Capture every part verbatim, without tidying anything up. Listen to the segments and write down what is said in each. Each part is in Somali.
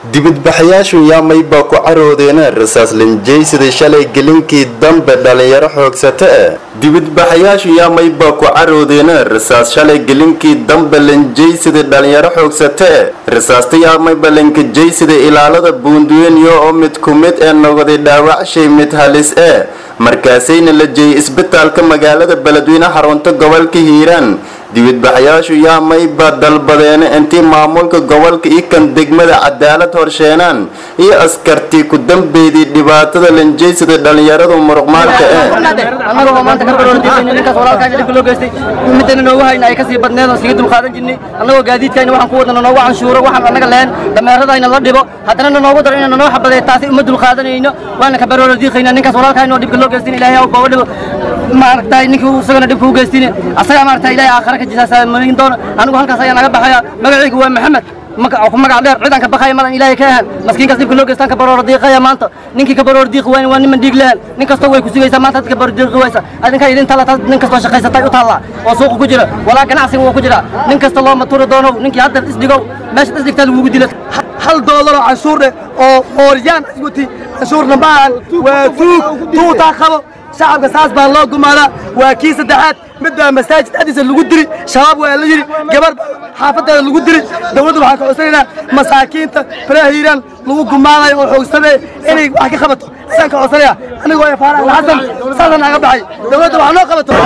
dibadbaxayaashu yaa mayba ku caroodeena rasaas linjeysida shalay gelinkii dambe dhalinyaro xoogsata ah dibadbaxayaashu yaa mayba ku caroodeena rasaas shalay gelinkii dambe linjeysida dhalinyaro xoogsata ah rasaasta yaa mayba linjeysida ilaalada buunduweyn oo mid ku mid ee noqday dhaawac shay mid halis ah markaasayna la jeeyay isbitaalka magaalada Baladweyne xarunta gobolka Hiiraan dibadbaxayaashu yaa mayba dalbadeen intii maamulka gobolka iyo kan degmada cadaalad horsheenaan iyo askartii ku dambeeyay dhibaatada linjeysida dhalinyarada muruqmaalka ah anagoo maanta ka baroordiisay ninkaas walaalkaan dib loo geystay midna noogu hayna ay ka sii badneed oo siga dul qaadan jirnay anagoo gaadiidkayna waxaan ku wadana noogu canshuuro waxaan anaga leen dameeradayna la dhibo haddana noogu dar inaan noo xabaday taasi uma dul qaadanayno waana ka baroordiisayna ninkaas walaalkaan oo dib loo geystay ilaahay oo baa dhibo maartay ninkii isagana dib ku geystay asaga maartay ilaahay aakhira ka jisaasa marin doon anigu halkaas ayaan naga baxaya magacaygu waa maxamed magaca ku magac dheer ciidanka baxay malan ilaahay ka ahan maskiinkaas dib loo geystaan ka baroor diiqaya maanta ninkii ka baroor diiq waan waa niman dhiig leen nin kasta way ku sugaysaa maanta dadka baroor diiq waysa adinka idin tala nin kasta shaqaysatay u taala oo suuq ku jira walaa ganacsiga uu ku jira nin kasta loo maturo doono ninkii hadda isdigow meesha isdigtaa lagu dilay hal doolar oo canshuur oo qooriyaan isguti canshuurna baan waa tuug tuuta qabo shacabka saas baa loo gumaada waa kii saddexaad midda masaajid adiisa lagu diri shabaab waa la yiri gabar xaafadeeda lagu diri dawladdu waxa ka codsanayna masaakiinta farahiiraan lagu gumaanayo oo xoogsaday inay wax ka qabato san ka codsanaya anigoo ay faaraan xasan sadan naga baxay dawladdu waxa noo qabato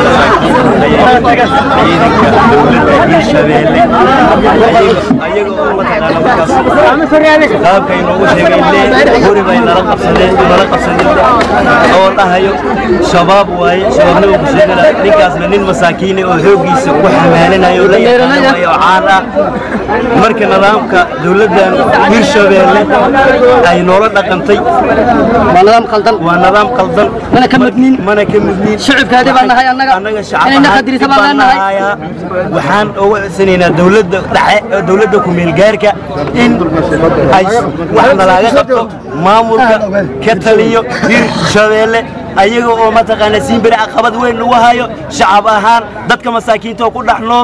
ayagoo mataqaana qaabka inoogu sheegay guri bay nala qabsadeen nala qabsadeen oo dhahayo shabaab waaye shabaabnimo ku sheegay ninkaasna nin masaakiin oo xoogiisa ku xamaalanayo la yaqaanayo caan ah marka nidaamka dawladdan Hirshabeelle ay noola dhaqantay waa nidaam qaldan waa nidaam qaldan mana ka midniin mana ka midniin shacabkaadi baan nahay annaga annaga shacabka qadriisa baan nahay waxaan ugu codsaneynaa dawladda dhaxe dawladda ku meel gaarka in ay wax nalaga qabto maamulka ka taliyo Hirshabeelle ayaga oo mataqaana siin bari aqabad weyn lagu hayo shacab ahaan dadka masaakiinta oo ku dhax nool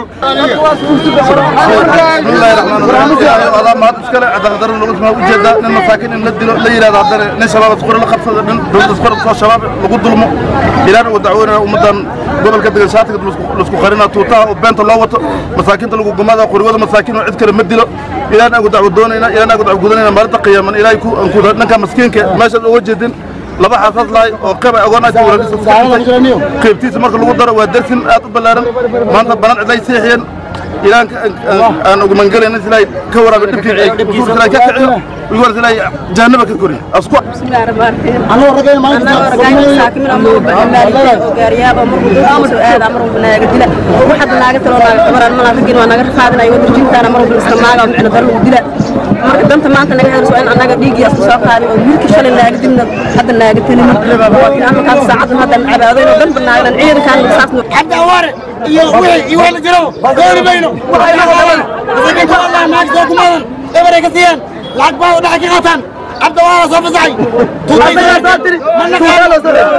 bismillaahir rahmaanir rahiim Allah ma iskale cadaalad lagu soo ujeeda in masaakiin in la dilo la yiraahdo hadana in shabaab isku la qabsado dhan dawladda isku qabsado shabaab lagu dulmo ilaa uu dacweynayo ummadan gobolka deegaanka la isku qarina tuutaha oo beenta loo wato masaakiinta lagu gumada qoriwada masaakiin oo cid kale ma dilo ilaa uu dacwo doonayna ilaa uu dacwo gudanayna maalinta qiyaamana ilaahay ku aan ku dhanka maskiinka meesha oo jeedin laba xaafad laay oo qaba agoon ay walaalihiisa qaybtiisa marka lagu daro waa darsin aad u balaaran maanta balan cid ay seexiyeen ilaan aan ugu mangalayna silay ka waraab dhibkii ay silay ka kiciyo ugu silay jahannaba ka kori asku bismillaahir rahmaanir rahiim anoo ragay maanta saakimin ama baamaariyo gaariyaaba markuu soo aad amar banaaga dila waxa naaga taloonaga qabaran ma ragin waa naga rafaadinay wada jintaana mar walba iska maaga micna dar lagu dila marka danta maanta naga hadalso in anaga dhiigi asoo soo qaadi oo wiilka shalay naaga dilna hadda naaga talin laakiin ama ka saacadan hadda cabaado inuu dan banaagan ciidankan saasno hadda war iyo wixii iyo wala jiro goori bayno waxay noqdaan dadka Allah ma soo kumadan eberay ka siiyaan lacag baa dhax ka qaatan hadda waa soo fasaxay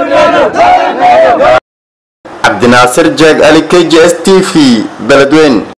عبد الناصر جاك علي كي جي اس تي في بلدوين.